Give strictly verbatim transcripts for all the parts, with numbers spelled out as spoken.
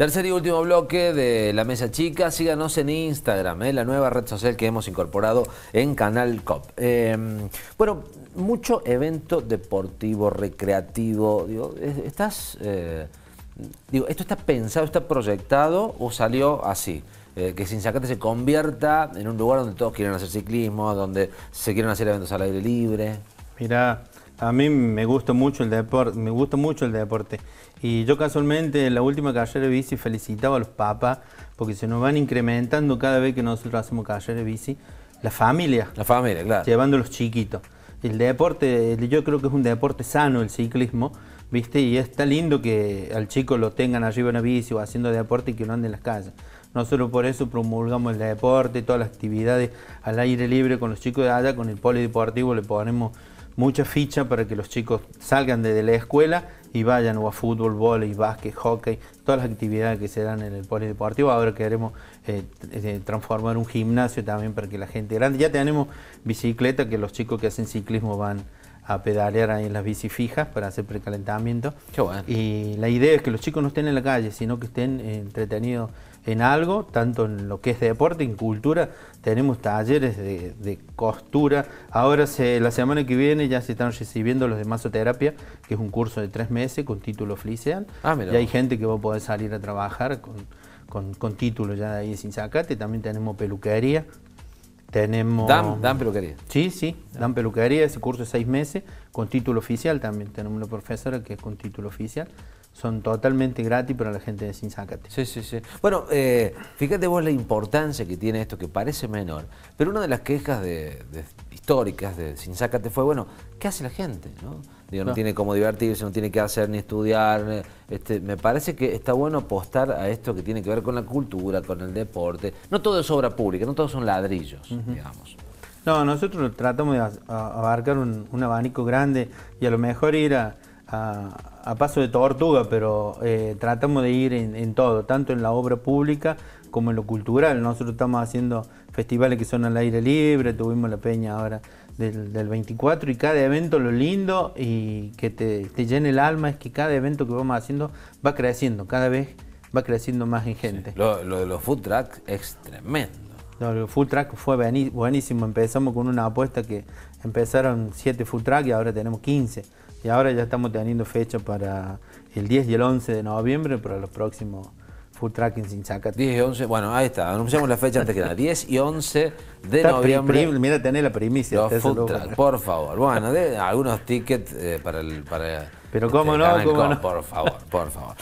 Tercer y último bloque de La Mesa Chica. Síganos en Instagram, ¿eh? La nueva red social que hemos incorporado en Canal C O P. Eh, bueno, mucho evento deportivo, recreativo. Digo, ¿estás, eh, digo, ¿esto está pensado, está proyectado o salió así? Eh, que Sinzacate se convierta en un lugar donde todos quieren hacer ciclismo, donde se quieren hacer eventos al aire libre. Mira, a mí me gusta mucho el deporte, me gusta mucho el deporte. Y yo casualmente en la última carrera de bici felicitaba a los papás porque se nos van incrementando cada vez que nosotros hacemos carrera de bici. La familia. La familia, claro. Llevando a los chiquitos. El deporte, yo creo que es un deporte sano el ciclismo, ¿viste? Y está lindo que al chico lo tengan arriba en la bici o haciendo deporte y que no ande en las calles. Nosotros por eso promulgamos el deporte, todas las actividades al aire libre con los chicos de allá, con el polideportivo le ponemos mucha ficha para que los chicos salgan desde la escuela y vayan o a fútbol, vóley, básquet, hockey, todas las actividades que se dan en el polideportivo. Ahora queremos eh, eh, transformar un gimnasio también para que la gente grande, ya tenemos bicicleta que los chicos que hacen ciclismo van a pedalear ahí en las bici fijas para hacer precalentamiento. Qué bueno. Y la idea es que los chicos no estén en la calle, sino que estén eh, entretenidos en algo, tanto en lo que es deporte, en cultura. Tenemos talleres de, de costura. Ahora se, la semana que viene ya se están recibiendo los de masoterapia, que es un curso de tres meses con título oficial. Ah, mira. Y hay gente que va a poder salir a trabajar con, con, con título ya de ahí de Sinzacate. También tenemos peluquería. Tenemos... ¿Dan, dan peluquería? Sí, sí, dan peluquería, ese curso de seis meses, con título oficial también. Tenemos una profesora que es con título oficial. Son totalmente gratis para la gente de Sinzacate. Sí, sí, sí. Bueno, eh, fíjate vos la importancia que tiene esto, que parece menor, pero una de las quejas de, de, históricas de Sinzacate fue, bueno, ¿qué hace la gente? ¿No? Digo, no, no tiene cómo divertirse, no tiene qué hacer ni estudiar. Este, me parece que está bueno apostar a esto que tiene que ver con la cultura, con el deporte. No todo es obra pública, no todos son ladrillos, uh-huh. digamos. No, nosotros tratamos de abarcar un, un abanico grande y a lo mejor ir a, a, a paso de tortuga, pero eh, tratamos de ir en, en todo, tanto en la obra pública como en lo cultural. Nosotros estamos haciendo festivales que son al aire libre, tuvimos la peña ahora del, del veinticuatro, y cada evento, lo lindo y que te, te llene el alma es que cada evento que vamos haciendo va creciendo, cada vez va creciendo más en gente. Sí. Lo, lo de los food trucks es tremendo. No, el food truck fue buenísimo, empezamos con una apuesta que empezaron siete food trucks y ahora tenemos quince. Y ahora ya estamos teniendo fecha para el diez y el once de noviembre para los próximos food truck en Sinzacate. diez y once, bueno, ahí está, anunciamos la fecha antes que nada. diez y once de noviembre. Mira, tenés la primicia. Los food truck, por favor. Bueno, de, algunos tickets eh, para el... Para, Pero cómo este, no, cómo no. no. Por favor, por favor.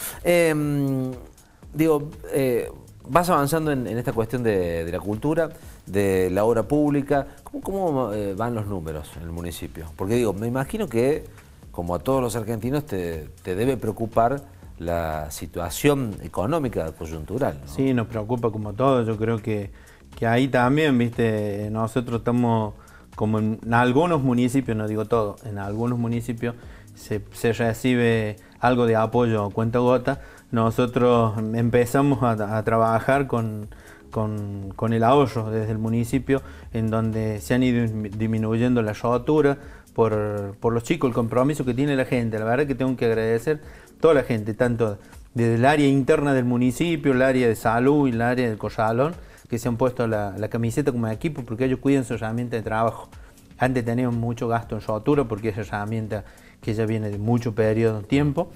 Eh, digo... Eh, vas avanzando en, en esta cuestión de, de la cultura, de la obra pública. ¿Cómo, cómo eh, van los números en el municipio? Porque digo, me imagino que, como a todos los argentinos, te, te debe preocupar la situación económica coyuntural, ¿no? Sí, nos preocupa como todo. Yo creo que, que ahí también, viste, nosotros estamos, como en, en algunos municipios, no digo todo, en algunos municipios se, se recibe algo de apoyo a cuenta gota. Nosotros empezamos a, a trabajar con, con, con el ahorro desde el municipio, en donde se han ido disminuyendo la rotura por, por los chicos, el compromiso que tiene la gente. La verdad que tengo que agradecer a toda la gente, tanto desde el área interna del municipio, el área de salud y el área del corralón, que se han puesto la, la camiseta como equipo porque ellos cuidan su herramienta de trabajo. Antes teníamos mucho gasto en rotura porque es herramienta que ya viene de mucho periodo de tiempo.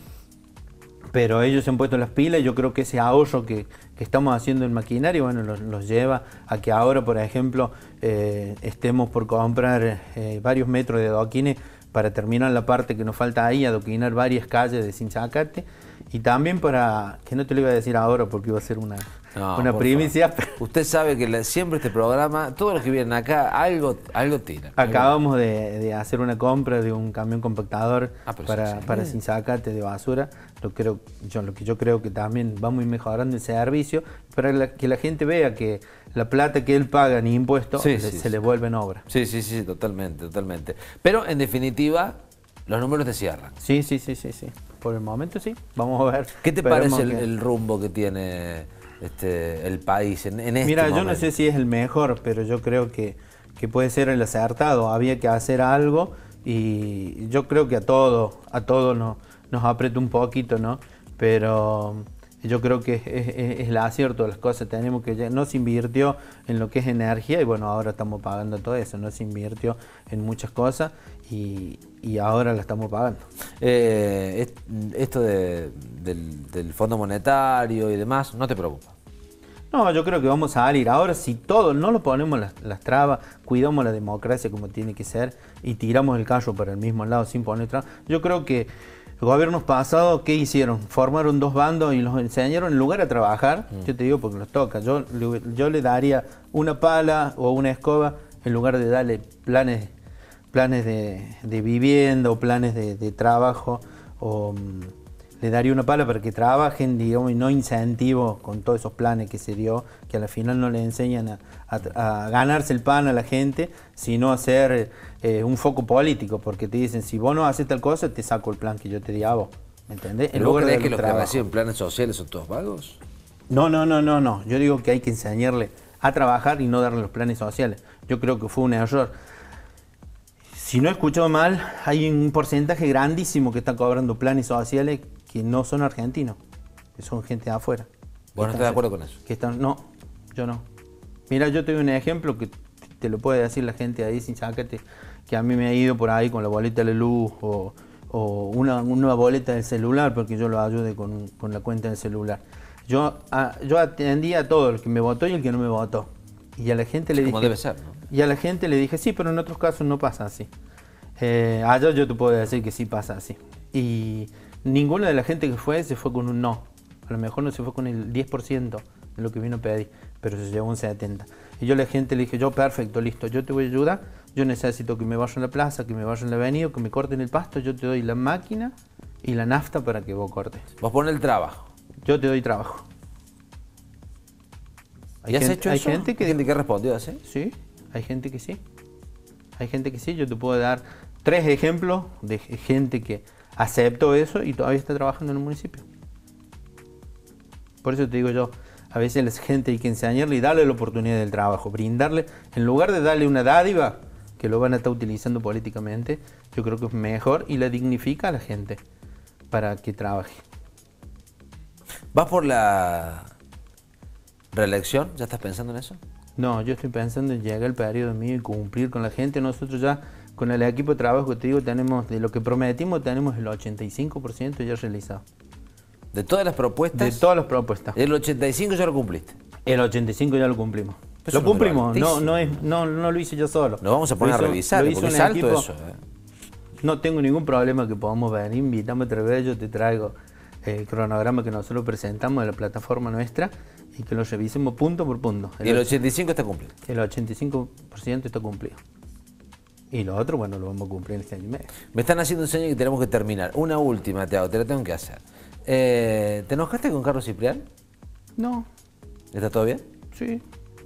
Pero ellos se han puesto las pilas y yo creo que ese ahorro que, que estamos haciendo en maquinaria, bueno, los, los lleva a que ahora, por ejemplo, eh, estemos por comprar eh, varios metros de adoquines para terminar la parte que nos falta ahí, adoquinar varias calles de Sinzacate, y también para, que no te lo iba a decir ahora porque iba a ser una, no, una primicia. Usted sabe que la, siempre este programa, todos los que vienen acá, algo, algo tiran. Acabamos de, de hacer una compra de un camión compactador ah, para, para Sinzacate de basura. Lo, creo, yo, lo que yo creo que también vamos a ir mejorando el servicio para la, que la gente vea que la plata que él paga en impuestos sí, se, sí, se sí. le vuelve en obra. Sí, sí, sí, totalmente, totalmente. Pero en definitiva, los números te cierran. Sí, sí, sí, sí, sí. Por el momento sí. Vamos a ver. ¿Qué te parece el, que... el rumbo que tiene este, el país en, en este Mira, momento? Yo no sé si es el mejor, pero yo creo que, que puede ser el acertado. Había que hacer algo y yo creo que a todos, a todos nos, nos aprieta un poquito, ¿no? Pero Yo creo que es, es, es el acierto de las cosas. Tenemos que ya, no se invirtió en lo que es energía y bueno, ahora estamos pagando todo eso. No se invirtió en muchas cosas y, y ahora la estamos pagando. Eh, esto de, del, del Fondo Monetario y demás, ¿no te preocupa? No, yo creo que vamos a salir. Ahora si todos no lo ponemos las, las trabas, cuidamos la democracia como tiene que ser y tiramos el carro para el mismo lado sin poner trabas, yo creo que gobiernos pasados, ¿qué hicieron? Formaron dos bandos y los enseñaron en lugar de trabajar, mm. yo te digo porque los toca, yo, yo le daría una pala o una escoba en lugar de darle planes, planes de, de vivienda o planes de, de trabajo, o um, le daría una pala para que trabajen, digamos, y no incentivos con todos esos planes que se dio, que al final no le enseñan a, a, a ganarse el pan a la gente, sino a hacer eh, un foco político, porque te dicen, si vos no haces tal cosa, te saco el plan que yo te di a vos, ¿me entendés? ¿En lugar de que los que reciben planes sociales son todos vagos? No, no, no, no, no, yo digo que hay que enseñarle a trabajar y no darle los planes sociales. Yo creo que fue un error. Si no he escuchado mal, hay un porcentaje grandísimo que está cobrando planes sociales que no son argentinos, que son gente de afuera. ¿Vos no estás de acuerdo con eso? Que están, no, yo no. Mira, yo te doy un ejemplo que te lo puede decir la gente ahí sin sacarte, que a mí me ha ido por ahí con la boleta de la luz o, o una, una boleta del celular, porque yo lo ayude con, con la cuenta del celular. Yo, a, yo atendí a todo, el que me votó y el que no me votó. Y a la gente le dije... Como debe ser, ¿no? Y a la gente le dije, sí, pero en otros casos no pasa así. Eh, allá yo te puedo decir que sí pasa así. Y ninguna de la gente que fue se fue con un no. A lo mejor no se fue con el diez por ciento de lo que vino a pedir, pero se llevó un setenta por ciento. Y yo a la gente le dije, yo perfecto, listo, yo te voy a ayudar. Yo necesito que me vayan a la plaza, que me vayan a la avenida, que me corten el pasto. Yo te doy la máquina y la nafta para que vos cortes. Vos pones el trabajo. Yo te doy trabajo. ¿Y has hecho hay eso? Gente que, ¿Hay gente que respondió así? Sí, hay gente que sí. Hay gente que sí. Yo te puedo dar tres ejemplos de gente que aceptó eso y todavía está trabajando en el municipio. Por eso te digo yo, a veces a la gente hay que enseñarle y darle la oportunidad del trabajo, brindarle, en lugar de darle una dádiva que lo van a estar utilizando políticamente, yo creo que es mejor y la dignifica a la gente para que trabaje. ¿Vas por la reelección? ¿Ya estás pensando en eso? No, yo estoy pensando en llegar al periodo mío y cumplir con la gente. Nosotros ya, con el equipo de trabajo que te digo, tenemos, de lo que prometimos, tenemos el ochenta y cinco por ciento ya realizado. ¿De todas las propuestas? De todas las propuestas. ¿El ochenta y cinco ya lo cumpliste? El ochenta y cinco ya lo cumplimos. Eso lo cumplimos, no, no, es, no, no lo hice yo solo. Nos vamos a poner hizo, a revisar, porque es alto eso. Eh. No tengo ningún problema que podamos venir, invitame otra vez, yo te traigo el cronograma que nosotros presentamos de la plataforma nuestra y que lo revisemos punto por punto. El, ¿Y el ochenta y cinco está cumplido? El ochenta y cinco por ciento está cumplido. Y lo otro, bueno, lo vamos a cumplir en este año y medio. Me están haciendo un señal que tenemos que terminar. Una última, te hago, te la tengo que hacer. Eh, ¿Te enojaste con Carlos Ciprián? No. ¿Está todo bien? Sí.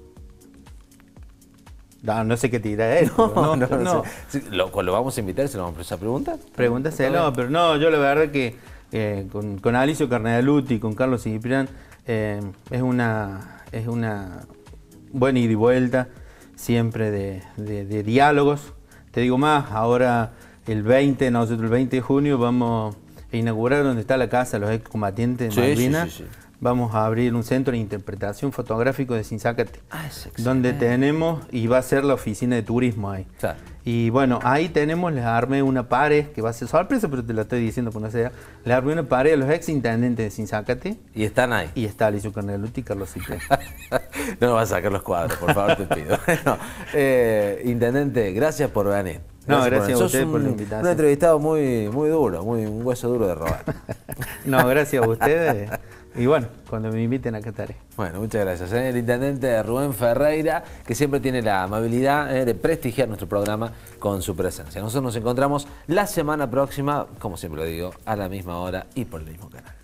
No, no sé qué te dirá él. No, no, no, no, no. Sí, lo, lo vamos a invitar, se lo vamos a preguntar. Pregúntaselo, pero no, yo la verdad que eh, con, con Alicio Carnedaluti, con Carlos Ciprián, eh, es una es una buena ida y vuelta, siempre de, de, de diálogos. Te digo más, ahora el veinte, nosotros el veinte de junio vamos a inaugurar donde está la casa de los excombatientes de sí, Malvinas. Sí, sí, sí. Vamos a abrir un centro de interpretación fotográfico de Sinzácate, ah, es donde tenemos, y va a ser la oficina de turismo ahí. Claro. Y bueno, ahí tenemos, les armé una pared, que va a ser sorpresa, pero te la estoy diciendo por no sea. Les armé una pared a los ex intendentes de Sinzácate. Y están ahí. Y está Alicio Carnedaluti y Carlos Ciprián. No me vas a sacar los cuadros, por favor, te pido. Bueno, eh, intendente, gracias por venir. Gracias no, gracias por a ustedes un, por la invitación. Un entrevistado muy, muy duro, muy, un hueso duro de robar. No, gracias a ustedes. Y bueno, cuando me inviten acá estaré. Bueno, muchas gracias. ¿eh? El intendente Rubén Ferreira, que siempre tiene la amabilidad eh, de prestigiar nuestro programa con su presencia. Nosotros nos encontramos la semana próxima, como siempre lo digo, a la misma hora y por el mismo canal.